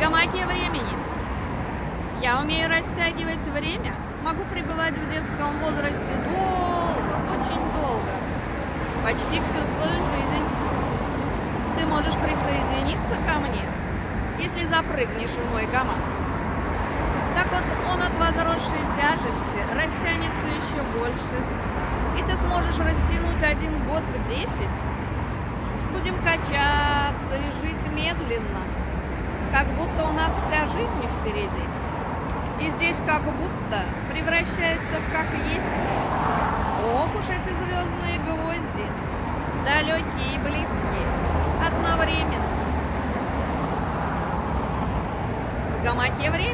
гамаке времени. Я умею растягивать время, могу пребывать в детском возрасте долго, очень долго, почти всю свою жизнь. Ты можешь присоединиться ко мне, если запрыгнешь в мой гамак. Так вот, он от возросшей тяжести растянется еще больше, и ты сможешь растянуть 1 год в 10. Будем качаться и жить медленно, как будто у нас вся жизнь впереди. И здесь как будто превращается в как есть. Ох уж эти звездные гвозди, далекие и близкие, одновременно. В гамаке время.